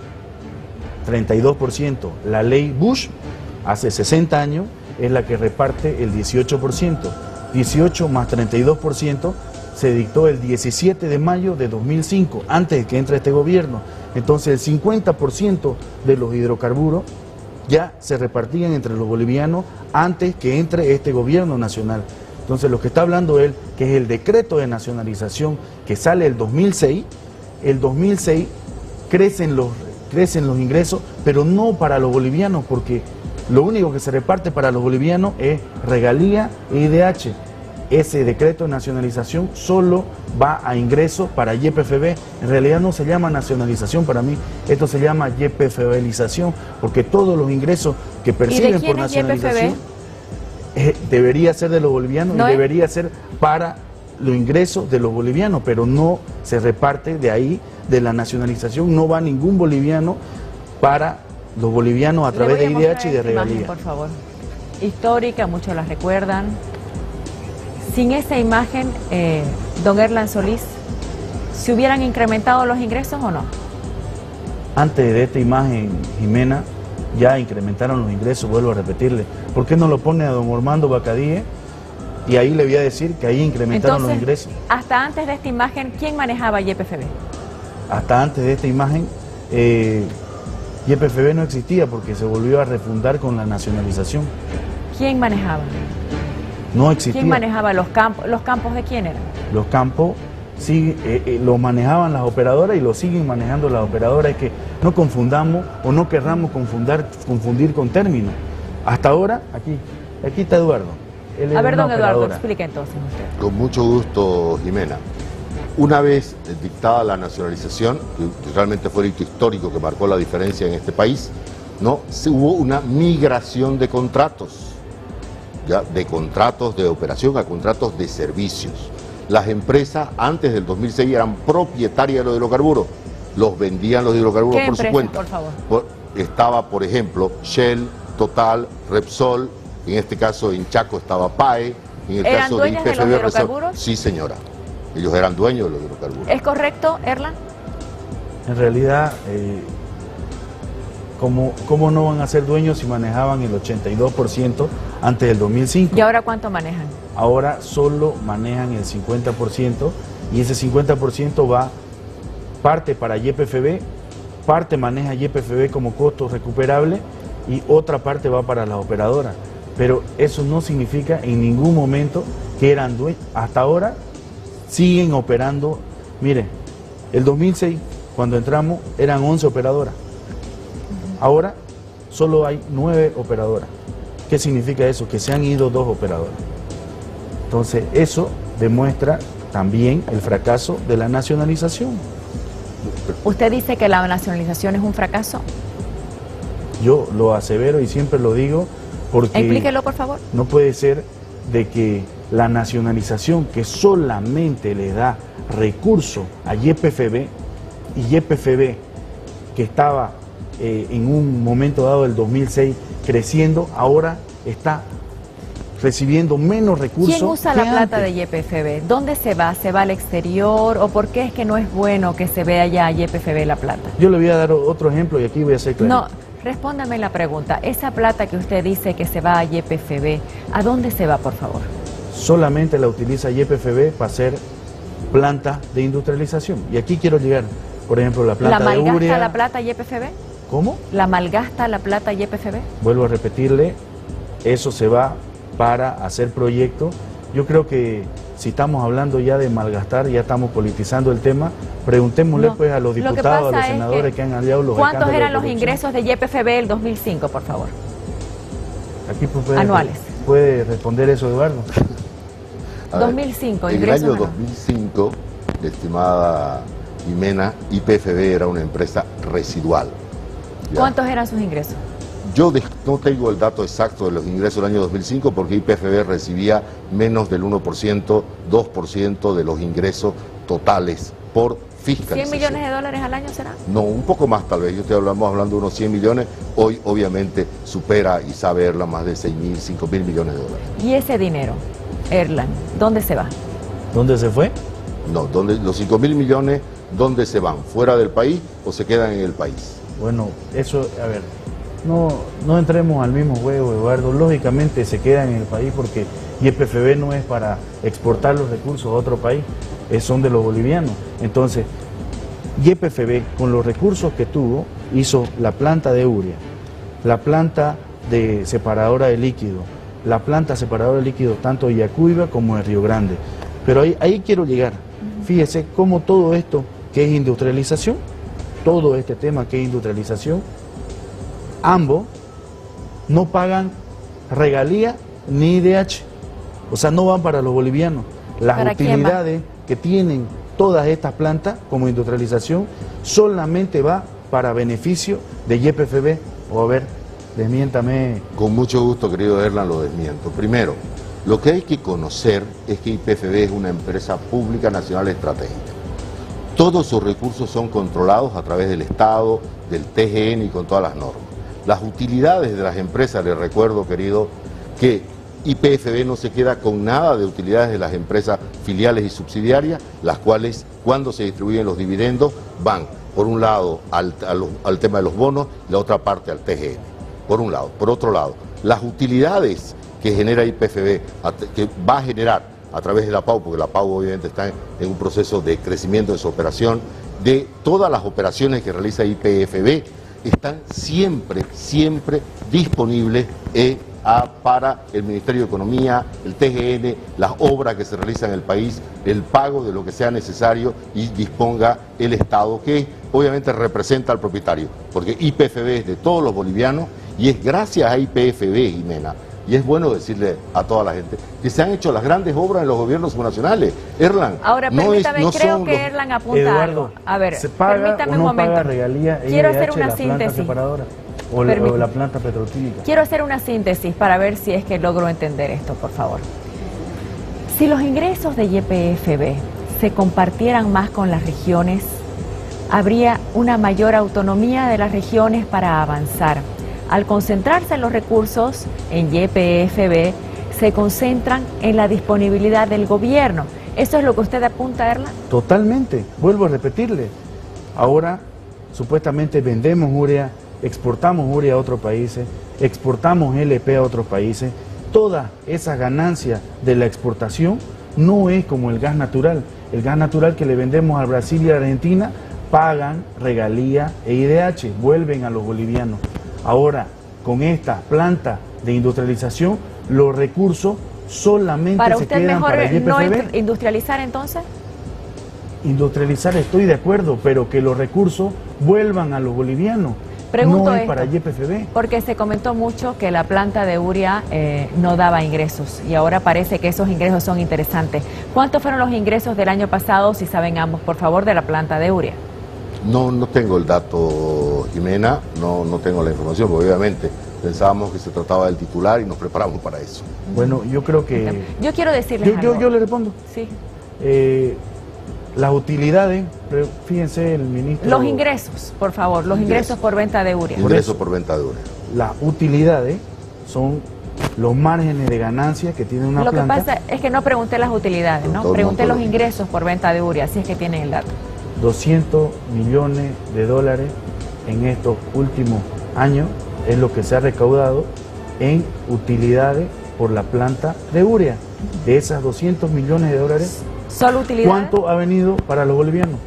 32%. La ley Bush, hace 60 años, es la que reparte el 18%. 18 más 32% se dictó el 17 de mayo de 2005, antes de que entre este gobierno. Entonces el 50% de los hidrocarburos ya se repartían entre los bolivianos antes que entre este gobierno nacional. Entonces lo que está hablando él, que es el decreto de nacionalización que sale el 2006 crecen los ingresos, pero no para los bolivianos, porque lo único que se reparte para los bolivianos es regalía e IDH. Ese decreto de nacionalización solo va a ingresos para YPFB. En realidad no se llama nacionalización para mí, esto se llama YPFBización, porque todos los ingresos que perciben por nacionalización debería ser de los bolivianos y debería ser para los ingresos de los bolivianos, pero no se reparte de ahí, de la nacionalización, no va ningún boliviano para los bolivianos a través de IDH y de regalía. Por favor, histórica, muchos la recuerdan. Sin esa imagen, don Erlan Solís, ¿se hubieran incrementado los ingresos o no? Antes de esta imagen, Jimena, ya incrementaron los ingresos, vuelvo a repetirle. ¿Por qué no lo pone a don Ormando Bacadíe? Y ahí le voy a decir que ahí incrementaron los ingresos. Hasta antes de esta imagen, ¿quién manejaba YPFB? Hasta antes de esta imagen, YPFB no existía porque se volvió a refundar con la nacionalización. ¿Quién manejaba? No existía. ¿Quién manejaba los campos? ¿Los campos de quién eran? Los campos los manejaban las operadoras y los siguen manejando las operadoras. Es que no confundamos o no querramos confundir con términos. Hasta ahora, aquí está Eduardo. A ver, don Eduardo, explique entonces usted. Con mucho gusto, Jimena. Una vez dictada la nacionalización, que realmente fue el hito histórico que marcó la diferencia en este país, ¿no? Hubo una migración de contratos, ¿ya? De contratos de operación a contratos de servicios. Las empresas antes del 2006 eran propietarias de los hidrocarburos, los vendían los hidrocarburos por su cuenta. Por favor? Estaba, por ejemplo, Shell, Total, Repsol, en este caso en Chaco estaba PAE, en el caso de YPFB, ¿Eran dueños de los hidrocarburos? Sí, señora. Ellos eran dueños de los hidrocarburos. ¿Es correcto, Erlan? En realidad, ¿cómo no van a ser dueños si manejaban el 82% antes del 2005? ¿Y ahora cuánto manejan? Ahora solo manejan el 50% y ese 50% va parte para YPFB, parte maneja YPFB como costo recuperable y otra parte va para las operadoras. Pero eso no significa en ningún momento que eran dueños. Hasta ahora siguen operando. Mire, el 2006, cuando entramos, eran 11 operadoras. Ahora solo hay 9 operadoras. ¿Qué significa eso? Que se han ido 2 operadoras. Entonces, eso demuestra también el fracaso de la nacionalización. ¿Usted dice que la nacionalización es un fracaso? Yo lo asevero y siempre lo digo porque... Explíquelo, por favor. No puede ser de que la nacionalización que solamente le da recurso a YPFB y YPFB que estaba en un momento dado del 2006 creciendo, ahora está recibiendo menos recursos. ¿Quién usa la plata de YPFB? ¿Dónde se va? ¿Se va al exterior? ¿O por qué es que no es bueno que se vea ya a YPFB la plata? Yo le voy a dar otro ejemplo y aquí voy a ser claro. No, respóndame la pregunta. Esa plata que usted dice que se va a YPFB, ¿a dónde se va, por favor? Solamente la utiliza YPFB para hacer plantas de industrialización. Y aquí quiero llegar, por ejemplo, la planta de urea. ¿La malgasta la plata YPFB? ¿Cómo? ¿La malgasta la plata YPFB? Vuelvo a repetirle, eso se va para hacer proyectos. Yo creo que si estamos hablando ya de malgastar, ya estamos politizando el tema, preguntémosle pues a los diputados, a los senadores que han aliado los escándalos. ¿Cuántos eran los ingresos de YPFB el 2005, por favor? Aquí anuales. ¿Puede responder eso, Eduardo? 2005, en el año 2005, estimada Jimena, YPFB era una empresa residual. ¿Ya? ¿Cuántos eran sus ingresos? Yo no tengo el dato exacto de los ingresos del año 2005 porque YPFB recibía menos del 1%, 2% de los ingresos totales por fiscalización. ¿100 millones de dólares al año será? No, un poco más tal vez, hablando de unos 100 millones, hoy obviamente supera y sabe Erlan más de 6.000, 5.000 millones de dólares. ¿Y ese dinero, Erlan, dónde se va? ¿Dónde se fue? No, los 5.000 millones, ¿dónde se van? ¿Fuera del país o se quedan en el país? Bueno, eso, a ver, no entremos al mismo juego, Eduardo. Lógicamente se quedan en el país porque YPFB no es para exportar los recursos a otro país, son de los bolivianos. Entonces, YPFB, con los recursos que tuvo, hizo la planta de urea, la planta de separadora de líquido, la planta separadora de líquido tanto de Yacuiba como de Río Grande. Pero ahí quiero llegar. Fíjese cómo todo esto que es industrialización, todo este tema que es industrialización, ambos no pagan regalía ni IDH, o sea, no van para los bolivianos. Las utilidades que tienen todas estas plantas como industrialización solamente va para beneficio de YPFB. O a ver, desmiéntame. Con mucho gusto, querido Erlan, lo desmiento. Primero, lo que hay que conocer es que YPFB es una empresa pública nacional estratégica. Todos sus recursos son controlados a través del Estado, del TGN y con todas las normas. Las utilidades de las empresas, les recuerdo, querido, que YPFB no se queda con nada de utilidades de las empresas filiales y subsidiarias, las cuales, cuando se distribuyen los dividendos, van, por un lado, al tema de los bonos, y la otra parte al TGN. Por un lado. Por otro lado, las utilidades que genera YPFB, que va a generar a través de la PAU, porque la PAU obviamente está en un proceso de crecimiento de su operación, de todas las operaciones que realiza YPFB, están siempre disponibles para el Ministerio de Economía, el TGN, las obras que se realizan en el país, el pago de lo que sea necesario y disponga el Estado, que obviamente representa al propietario, porque YPFB es de todos los bolivianos y es gracias a YPFB, Jimena, y es bueno decirle a toda la gente que se han hecho las grandes obras en los gobiernos subnacionales. Erlan, ahora permítame, creo que Erlan apunta Eduardo, algo. A ver, ¿se paga permítame o no un momento. paga regalía Quiero hacer IDH, una la planta síntesis. separadora o la planta petroquímica? Quiero hacer una síntesis para ver si es que logro entender esto, por favor. Si los ingresos de YPFB se compartieran más con las regiones, habría una mayor autonomía de las regiones para avanzar. Al concentrarse los recursos en YPFB, se concentran en la disponibilidad del gobierno. ¿Eso es lo que usted apunta, Erlan? Totalmente, vuelvo a repetirle. Ahora, supuestamente vendemos urea, exportamos urea a otros países, exportamos LP a otros países. Todas esas ganancias de la exportación no es como el gas natural. El gas natural que le vendemos a Brasil y a Argentina pagan regalía e IDH, vuelven a los bolivianos. Ahora, con esta planta de industrialización, los recursos solamente se quedan para YPFB. ¿Para usted mejor no industrializar entonces? Industrializar estoy de acuerdo, pero que los recursos vuelvan a los bolivianos. Pregunto no es esto, para YPFB. porque se comentó mucho que la planta de urea no daba ingresos y ahora parece que esos ingresos son interesantes. ¿Cuántos fueron los ingresos del año pasado, si saben ambos, por favor, de la planta de urea? No tengo el dato, Jimena, no tengo la información, porque obviamente pensábamos que se trataba del titular y nos preparamos para eso. Bueno, yo creo que... Yo quiero decirles algo. Yo le respondo. Sí. Las utilidades, fíjense el ministro... Los ingresos, por favor, los ingresos por venta de urea. Ingresos por venta de urea. Las utilidades son los márgenes de ganancia que tiene una planta. Lo que pasa es que no pregunté las utilidades, ¿no? Pregunté los ingresos por venta de urea, así es que tienen el dato. 200 millones de dólares en estos últimos años es lo que se ha recaudado en utilidades por la planta de urea. De esas 200 millones de dólares, ¿solo utilidades? ¿Cuánto ha venido para los bolivianos?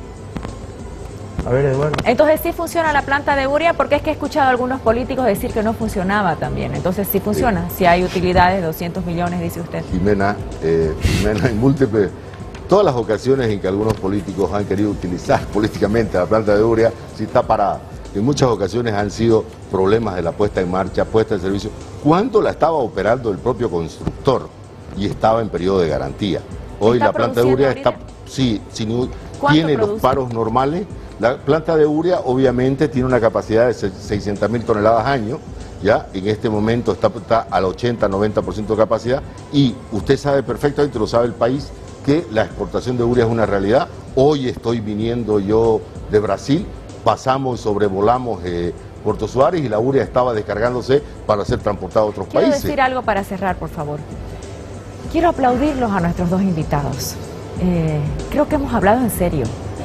A ver, Eduardo. Entonces, ¿sí funciona la planta de urea? Porque es que he escuchado a algunos políticos decir que no funcionaba también. Entonces, ¿sí funciona? Si hay utilidades, 200 millones, dice usted. Jimena, en múltiples... Todas las ocasiones en que algunos políticos han querido utilizar políticamente la planta de urea, sí está parada. En muchas ocasiones han sido problemas de la puesta en marcha, puesta en servicio, cuando la estaba operando el propio constructor y estaba en periodo de garantía. Hoy la planta de urea está, sí, tiene los paros normales. La planta de urea obviamente tiene una capacidad de 600.000 toneladas año, ya en este momento está al 80-90% de capacidad y usted sabe perfectamente, lo sabe el país, que la exportación de urea es una realidad. Hoy estoy viniendo yo de Brasil, pasamos y sobrevolamos Puerto Suárez y la urea estaba descargándose para ser transportada a otros países. Quiero decir algo para cerrar, por favor. Quiero aplaudirlos a nuestros dos invitados. Creo que hemos hablado en serio.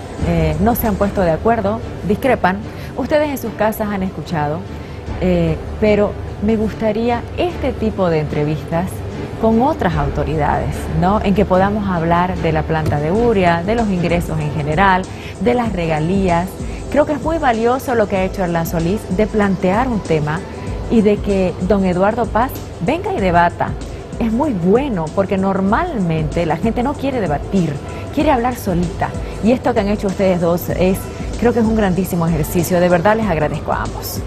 No se han puesto de acuerdo, discrepan. Ustedes en sus casas han escuchado, pero me gustaría este tipo de entrevistas con otras autoridades, ¿no? En que podamos hablar de la planta de urea, de los ingresos en general, de las regalías. Creo que es muy valioso lo que ha hecho Erlan Solís de plantear un tema y de que don Eduardo Paz venga y debata. Es muy bueno porque normalmente la gente no quiere debatir, quiere hablar solita. Y esto que han hecho ustedes dos creo que es un grandísimo ejercicio. De verdad les agradezco a ambos.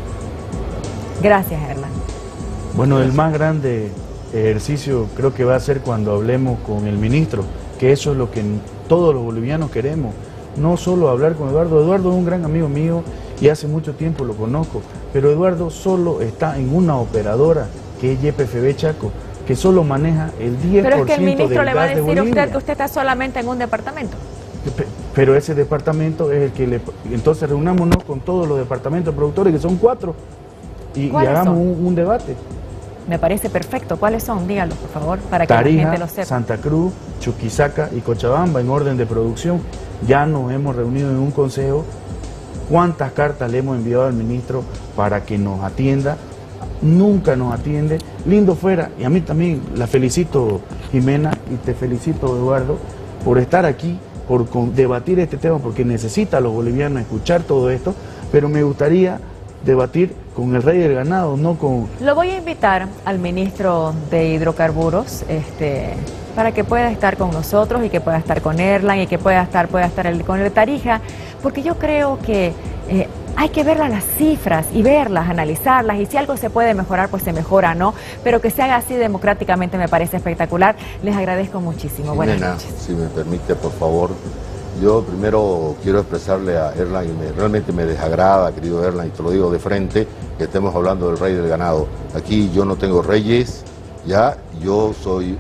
Gracias, Erlan. Bueno, el más grande ejercicio creo que va a ser cuando hablemos con el ministro, que eso es lo que todos los bolivianos queremos. No solo hablar con Eduardo. Eduardo es un gran amigo mío y hace mucho tiempo lo conozco, pero Eduardo solo está en una operadora que es YPFB Chaco, que solo maneja el 10% del gas de Bolivia. Pero es que el ministro le va a decir a usted que usted está solamente en un departamento. Pero ese departamento es el que le... Entonces reunámonos con todos los departamentos productores, que son 4, y hagamos un debate. Me parece perfecto. ¿Cuáles son? Díganlo, por favor, para que Tarija, la gente lo sepa. Santa Cruz, Chuquisaca y Cochabamba en orden de producción. Ya nos hemos reunido en un consejo. ¿Cuántas cartas le hemos enviado al ministro para que nos atienda? Nunca nos atiende. Lindo fuera, y a mí también la felicito, Jimena, y te felicito, Eduardo, por estar aquí, por debatir este tema, porque necesita a los bolivianos escuchar todo esto, pero me gustaría debatir con el rey del ganado, no con... Lo voy a invitar al ministro de Hidrocarburos, para que pueda estar con nosotros y que pueda estar con Erlan y que pueda estar con el Tarija, porque yo creo que hay que ver las cifras y verlas, analizarlas, y si algo se puede mejorar, pues se mejora, ¿no? Pero que se haga así democráticamente me parece espectacular. Les agradezco muchísimo. Jimena, buenas noches. Si me permite, por favor, yo primero quiero expresarle a Erlan, y realmente me desagrada, querido Erlan, y te lo digo de frente, que estemos hablando del rey del ganado. Aquí yo no tengo reyes, ya, yo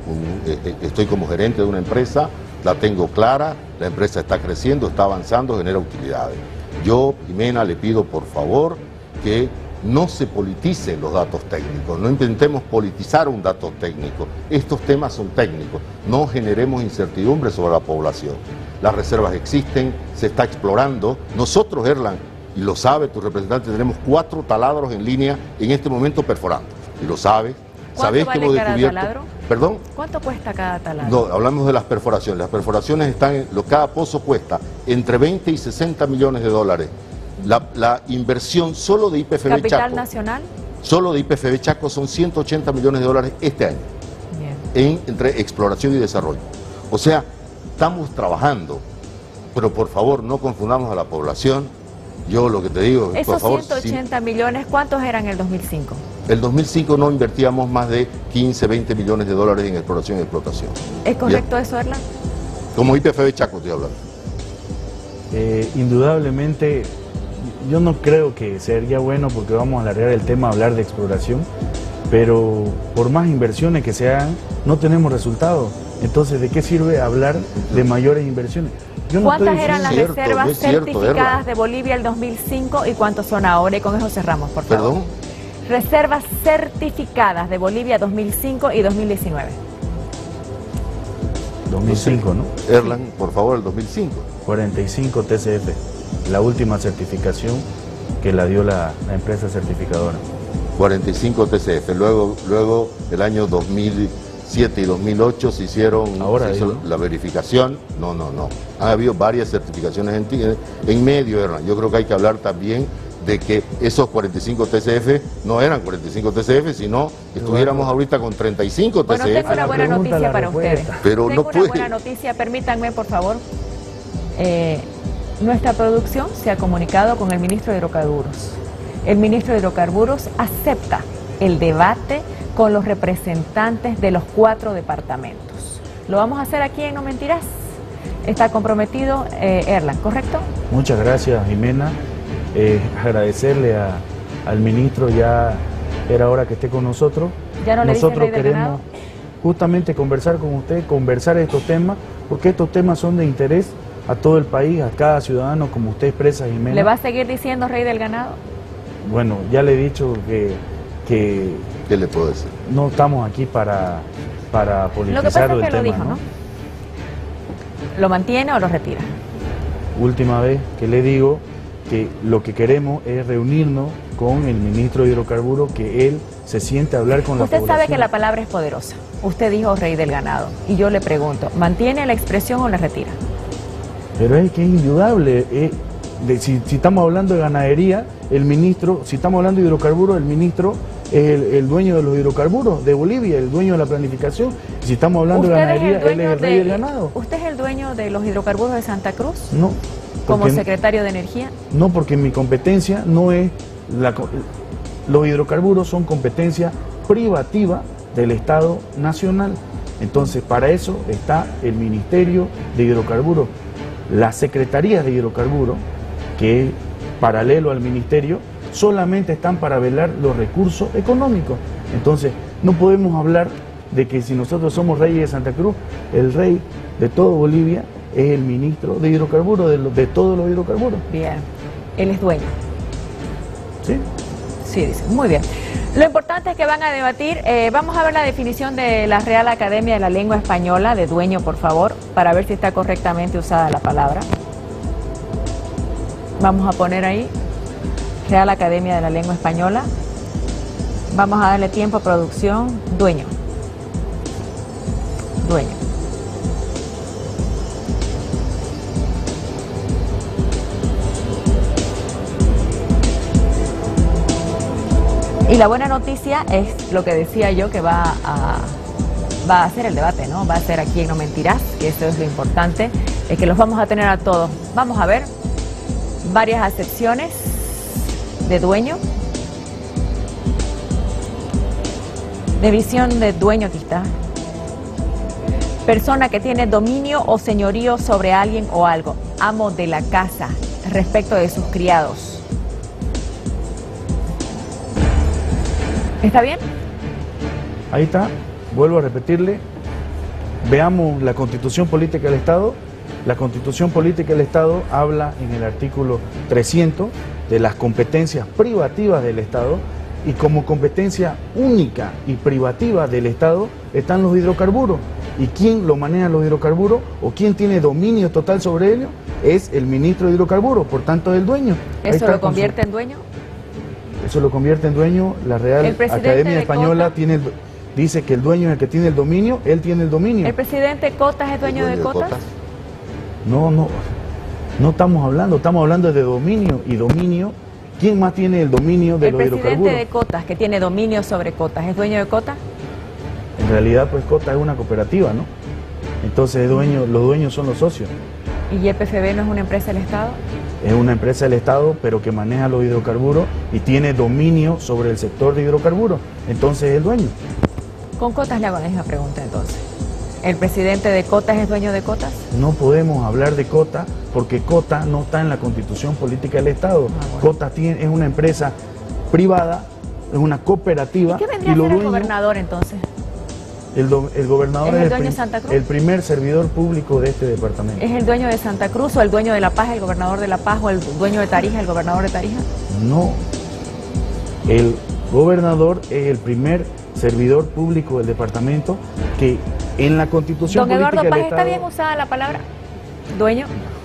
estoy como gerente de una empresa, la tengo clara, la empresa está creciendo, está avanzando, genera utilidades. Yo, Jimena, le pido por favor que no se politicen los datos técnicos, no intentemos politizar un dato técnico. Estos temas son técnicos, no generemos incertidumbre sobre la población. Las reservas existen, se está explorando. Nosotros, Erlan, y lo sabe tu representante, tenemos 4 taladros en línea en este momento perforando, y lo sabes. ¿Cuánto vale cada taladro? ¿Perdón? ¿Cuánto cuesta cada taladro? No, hablamos de las perforaciones. Las perforaciones están, cada pozo cuesta entre 20 y 60 millones de dólares. La inversión solo de YPFB Chaco. ¿Capital nacional? Solo de YPFB Chaco son 180 millones de dólares este año. Bien. Entre exploración y desarrollo. O sea, estamos trabajando, pero por favor no confundamos a la población. Yo lo que te digo es, por favor... Esos 180 millones, ¿cuántos eran en el 2005? El 2005 no invertíamos más de 15, 20 millones de dólares en exploración y explotación. ¿Es correcto eso, Erlan? Como YPFB Chaco estoy hablando. Indudablemente, yo no creo que sería bueno, porque vamos a alargar el tema a hablar de exploración, pero por más inversiones que se hagan, no tenemos resultados. Entonces, ¿de qué sirve hablar de mayores inversiones? ¿Cuántas eran las reservas certificadas de Bolivia el 2005 y cuántos son ahora? Y con eso cerramos, por favor. ¿Perdón? Reservas certificadas de Bolivia 2005 y 2019. 2005, ¿no? Erlan, por favor, el 2005. 45 TCF, la última certificación que la dio la empresa certificadora. 45 TCF, luego el año 2007 y 2008 se hicieron la verificación. No. Ha habido varias certificaciones en medio, Erlan. Yo creo que hay que hablar también de que esos 45 TCF no eran 45 TCF, sino que estuviéramos ahorita con 35 TCF. Bueno, tengo una buena noticia para ustedes. Pero tengo no una buena noticia, permítanme, por favor. Nuestra producción se ha comunicado con el ministro de Hidrocarburos. El ministro de Hidrocarburos acepta el debate con los representantes de los 4 departamentos. Lo vamos a hacer aquí en No Mentirás. Está comprometido Erlan, ¿correcto? Muchas gracias, Jimena. Agradecerle al ministro, ya era hora que esté con nosotros. ¿Ya no le nosotros queremos justamente conversar con usted, conversar estos temas, porque estos temas son de interés a todo el país, a cada ciudadano, como usted expresa, Jimena. ¿Le va a seguir diciendo rey del ganado? Bueno, ya le he dicho que ¿Qué le puedo decir? no estamos aquí para politizar Lo que pasa es el que lo tema, dijo, ¿no? ¿Lo mantiene o lo retira? Última vez que le digo que lo que queremos es reunirnos con el ministro de Hidrocarburos, que él se siente a hablar con la población. Usted sabe que la palabra es poderosa. Usted dijo rey del ganado. Y yo le pregunto, ¿mantiene la expresión o la retira? Pero es que es indudable. Si estamos hablando de ganadería, el ministro, si estamos hablando de hidrocarburos, el ministro es el dueño de los hidrocarburos de Bolivia, el dueño de la planificación. Si estamos hablando de ganadería, él es el rey del ganado. ¿Usted es el dueño de los hidrocarburos de Santa Cruz? No. ¿Como secretario de Energía? No, porque mi competencia no es... Los hidrocarburos son competencia privativa del Estado Nacional. Entonces, para eso está el Ministerio de Hidrocarburos. Las secretarías de hidrocarburos, que es paralelo al ministerio, solamente están para velar los recursos económicos. Entonces, no podemos hablar de que si nosotros somos reyes de Santa Cruz, el rey de todo Bolivia es el ministro de hidrocarburos, de todos los hidrocarburos. Bien, él es dueño. ¿Sí? Sí, dice. Muy bien. Lo importante es que van a debatir. Vamos a ver la definición de la Real Academia de la Lengua Española, de dueño, por favor, para ver si está correctamente usada la palabra. Vamos a poner ahí, Real Academia de la Lengua Española. Vamos a darle tiempo a producción. Dueño. Dueño. Y la buena noticia es lo que decía yo, que va a hacer el debate, ¿no? Va a ser aquí en No Mentirás, que eso es lo importante, es que los vamos a tener a todos. Vamos a ver varias acepciones de dueño. Definición de dueño, aquí está. Persona que tiene dominio o señorío sobre alguien o algo. Amo de la casa, respecto de sus criados. ¿Está bien? Ahí está, vuelvo a repetirle, veamos la Constitución Política del Estado. La Constitución Política del Estado habla en el artículo 300 de las competencias privativas del Estado, y como competencia única y privativa del Estado están los hidrocarburos. ¿Y quién lo maneja los hidrocarburos o quién tiene dominio total sobre ellos? Es el ministro de hidrocarburos, por tanto es el dueño. ¿Eso lo convierte en dueño? Eso lo convierte en dueño. La Real Academia Española dice que el dueño es el que tiene el dominio, él tiene el dominio. ¿El presidente Cotas es dueño de Cotas? No estamos hablando de dominio. Y dominio, ¿quién más tiene el dominio de los hidrocarburos? El presidente de Cotas, que tiene dominio sobre Cotas, ¿es dueño de Cotas? En realidad, pues Cotas es una cooperativa, ¿no? Entonces los dueños son los socios. ¿Y YPFB no es una empresa del Estado? Es una empresa del Estado, pero que maneja los hidrocarburos y tiene dominio sobre el sector de hidrocarburos. Entonces es el dueño. Con Cotas le hago la misma pregunta entonces. ¿El presidente de Cotas es dueño de Cotas? No podemos hablar de Cotas porque Cotas no está en la Constitución Política del Estado. Bueno. Cotas es una empresa privada, es una cooperativa. ¿Y qué vendría a ser el gobernador entonces? El gobernador ¿Es el dueño de Santa Cruz? El primer servidor público de este departamento. ¿Es el dueño de Santa Cruz o el dueño de La Paz, el gobernador de La Paz, o el dueño de Tarija, el gobernador de Tarija? No. El gobernador es el primer servidor público del departamento, que en la Constitución Política del Estado... Don Eduardo Paz, ¿está bien usada la palabra dueño?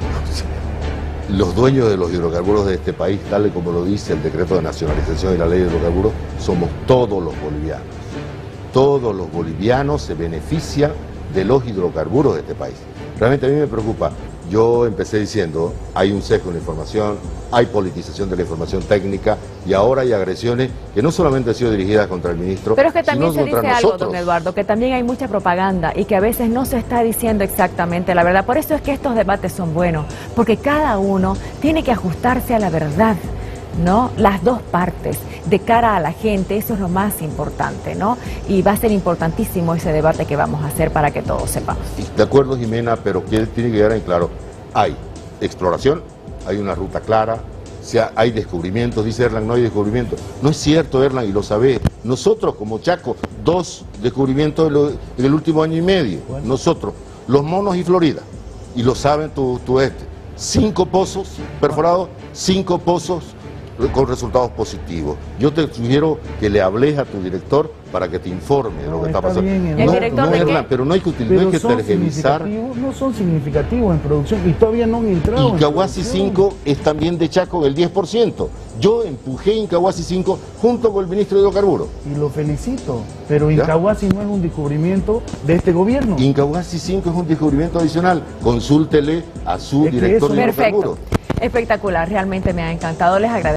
Los dueños de los hidrocarburos de este país, tal y como lo dice el decreto de nacionalización y la ley de hidrocarburos, somos todos los bolivianos. Todos los bolivianos se benefician de los hidrocarburos de este país. Realmente a mí me preocupa. Yo empecé diciendo, hay un sesgo en la información, hay politización de la información técnica y ahora hay agresiones que no solamente han sido dirigidas contra el ministro, pero es que también se dice algo, nosotros. Don Eduardo, que también hay mucha propaganda y que a veces no se está diciendo exactamente la verdad. Por eso es que estos debates son buenos, porque cada uno tiene que ajustarse a la verdad, ¿no? Las dos partes, de cara a la gente, eso es lo más importante, ¿no? Y va a ser importantísimo ese debate que vamos a hacer para que todos sepamos. De acuerdo, Jimena, pero que tiene que quedar en claro, hay exploración, hay una ruta clara, hay descubrimientos, dice Erlang, no hay descubrimientos. No es cierto, Erlang, y lo sabe. Nosotros, como Chaco, 2 descubrimientos en el último año y medio. Bueno. Nosotros, Los Monos y Florida. y lo saben tu 5 pozos perforados, 5 pozos con resultados positivos. Yo te sugiero que le hables a tu director para que te informe de lo que está pasando. Bien, ¿El director de qué? Erlan, pero no hay que tergiversar. No son significativos en producción y todavía no han entrado. Incahuasi 5 es también de Chaco el 10%. Yo empujé Incahuasi 5 junto con el ministro de Hidrocarburos. Y lo felicito, pero ¿Ya? Incahuasi no es un descubrimiento de este gobierno. Incahuasi 5 es un descubrimiento adicional. Consúltele a su Es que director eso- de Hidrocarburos. Perfecto. Espectacular, realmente me ha encantado. Les agradezco.